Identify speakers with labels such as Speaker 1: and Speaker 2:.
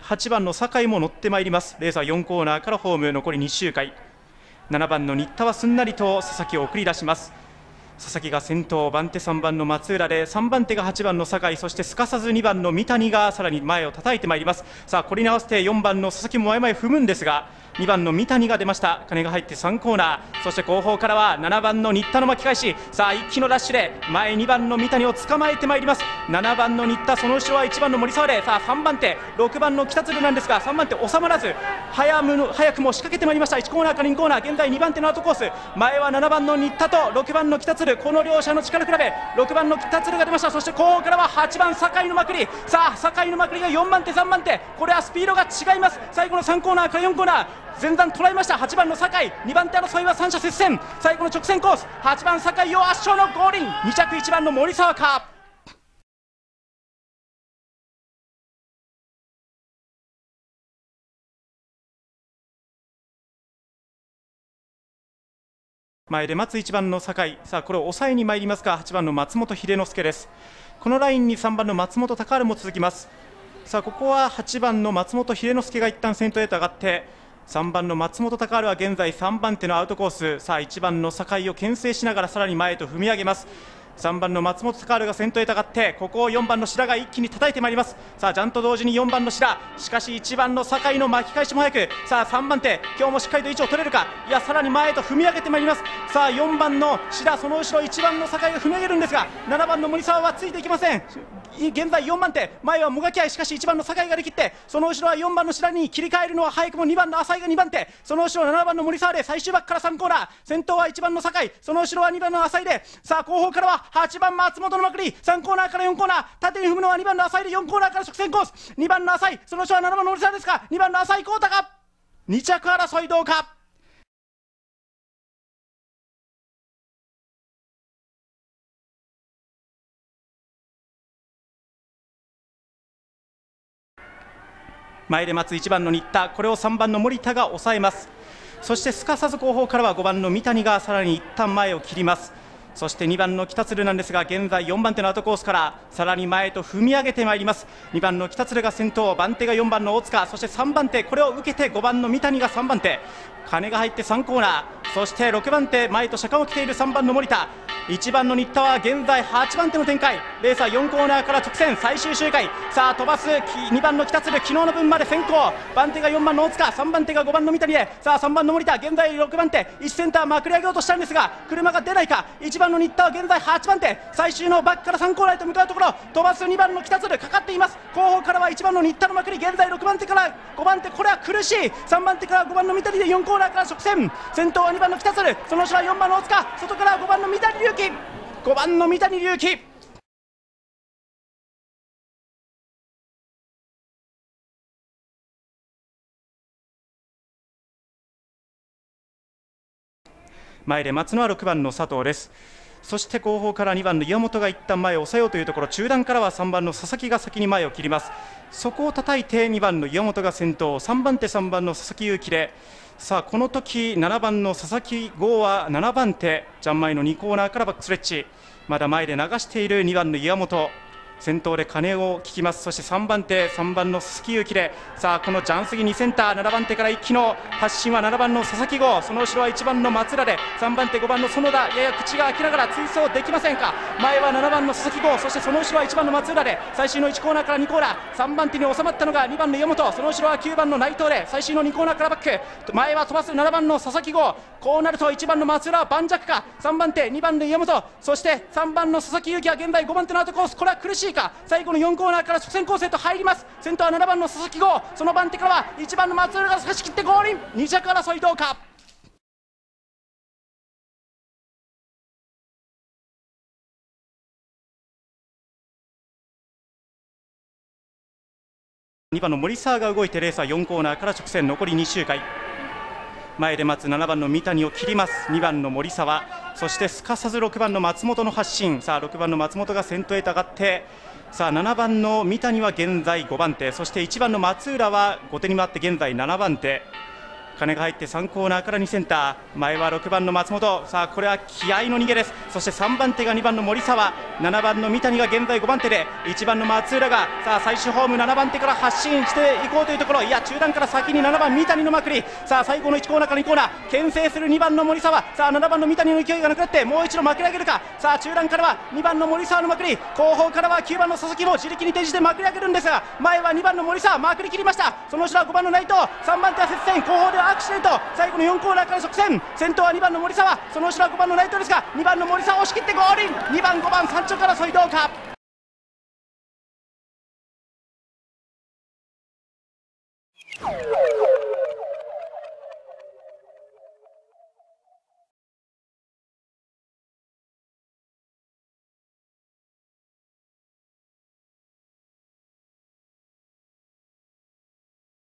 Speaker 1: 8番の酒井も乗ってまいります。レースは4コーナーからホーム残り2周回。7番の新田はすんなりと佐々木を送り出します。佐々木が先頭、番手3番の松浦で3番手が8番の酒井、そしてすかさず2番の三谷がさらに前を叩いてまいります。さあこれに合わせて4番の佐々木も前々踏むんですが、2番の三谷が出ました。金が入って3コーナー、そして後方からは7番の新田の巻き返し。さあ一気のダッシュで前2番の三谷を捕まえてまいります。7番の新田、その後ろは1番の森沢で、さあ3番手6番の北鶴なんですが、3番手収まらず早くも仕掛けてまいりました。1コーナーから2コーナー、現在2番手のアウトコース、前は7番の新田と6番の北鶴、この両者の力比べ、6番の北鶴が出ました。そして後方からは8番酒井のまくり。さあ酒井のまくりが4番手3番手、これはスピードが違います。最後の3コーナーから4コーナー前段捉えました。8番の酒井、2番手争いは3者接戦、最後の直線コース8番酒井を圧勝のゴールイン。2着1番の森沢か。前で待つ1番の酒井、さあこれを抑えに参りますが8番の松本秀之助です。このラインに3番の松本隆治も続きます。さあここは8番の松本秀之助が一旦先頭へと上がって、3番の松本隆治は現在3番手のアウトコース。さあ1番の酒井を牽制しながらさらに前へと踏み上げます。3番の松本隆治が先頭へと上がって、ここを4番の白が一気に叩いてまいります。さあジャンと同時に4番の白、しかし1番の酒井の巻き返しも早く、さあ3番手今日もしっかりと位置を取れるか、いやさらに前へと踏み上げてまいります。さあ4番の白、その後ろ1番の酒井が踏み上げるんですが、7番の森沢はついていきません。現在4番手、前はもがき合い、しかし1番の酒井ができて、その後ろは4番の白に切り替えるのは早くも2番の浅井が2番手、その後ろ7番の森沢で最終バックから3コーナー、先頭は1番の酒井、その後ろは2番の浅井で、さあ後方からは8番松本のまくり、3コーナーから4コーナー、縦に踏むのは2番の浅井で4コーナーから直線コース、2番の浅井、その後ろは7番の森沢ですが、2番の浅井浩太か。2着争いどうか。前で待つ1番の新田、これを3番の森田が抑えます。そしてすかさず後方からは5番の三谷がさらに一旦前を切ります。そして2番の北鶴なんですが、現在4番手のアウトコースからさらに前と踏み上げてまいります。2番の北鶴が先頭、番手が4番の大塚、そして3番手これを受けて5番の三谷が3番手、金が入って3コーナー、そして6番手前と車間を着ている3番の森田、1番の新田は現在8番手の展開。レースは4コーナーから直線最終周回。さあ飛ばす2番の北鶴、昨日の分まで先行、番手が4番の大塚、3番手が5番の三谷で、さあ3番の森田現在6番手、1センターまくり上げようとしたんですが車が出ないか。1番の新田は現在8番手、最終のバックから3コーナーへと向かうところ、飛ばす2番の北鶴かかっています。後方からは1番の新田のまくり、現在6番手から5番手、これは苦しい。3番手から5番の三谷で4コーナーから直線、先頭は2番の北鶴、その後ろは4番の大塚、外から5番の三谷龍樹、5番の三谷龍樹。前で待つのは6番の佐藤です。そして後方から2番の岩本が一旦前を抑えようというところ、中段からは3番の佐々木が先に前を切ります。そこを叩いて2番の岩本が先頭、3番手3番の佐々木勇気で、さあこの時7番の佐々木剛は7番手、ジャンマイの2コーナーからバックストレッチ、まだ前で流している2番の岩本、先頭で鐘を聞きます。そして3番手3番の鈴木勇樹で、さあこのジャン過ぎ2センター、7番手から一気の発進は7番の佐々木剛、その後ろは1番の松浦で、3番手5番の園田、やや口が開きながら追走できませんか。前は7番の佐々木剛、そしてその後ろは1番の松浦で、最終の1コーナーから2コーナー、3番手に収まったのが2番の岩本、その後ろは9番の内藤で、最終の2コーナーからバック、前は飛ばす7番の佐々木剛、こうなると1番の松浦は盤石か。3番手2番の岩本、そして3番の佐々木勇樹は現在5番手のアウトコース、これは苦しいか。最後の4コーナーから直線コースへと入ります。先頭は7番の佐々木剛、その番手からは1番の松浦が差し切ってゴールイン。2着争いどうか。2番の森沢が動いて、レースは4コーナーから直線残り2周回。前で待つ7番の三谷を切ります。2番の森沢、そしてすかさず6番の松本の発進。さあ6番の松本が先頭へと上がって、さあ7番の三谷は現在5番手、そして1番の松浦は後手に回って現在7番手。 金が入って3コーナーから2センター、前は6番の松本、さあこれは気合の逃げです。そして3番手が2番の森沢、7番の三谷が現在5番手で、1番の松浦がさあ最終ホーム7番手から発進していこうというところ、いや中段から先に7番三谷のまくり、さあ最後の1コーナーから2コーナー牽制する2番の森沢、さあ7番の三谷の勢いがなくなってもう一度まくり上げるか。さあ中段からは2番の森沢のまくり、後方からは9番の佐々木も自力に転じてまくり上げるんですが、前は2番の森沢まくり切りました。その後ろは5番の内藤、3番手は接戦、後方ではアクシデント、最後の4コーナーから直線、先頭は2番の森沢、その後ろは5番の内藤ですが、2番の森沢を押し切ってゴールイン、2番5番3着争いどうか。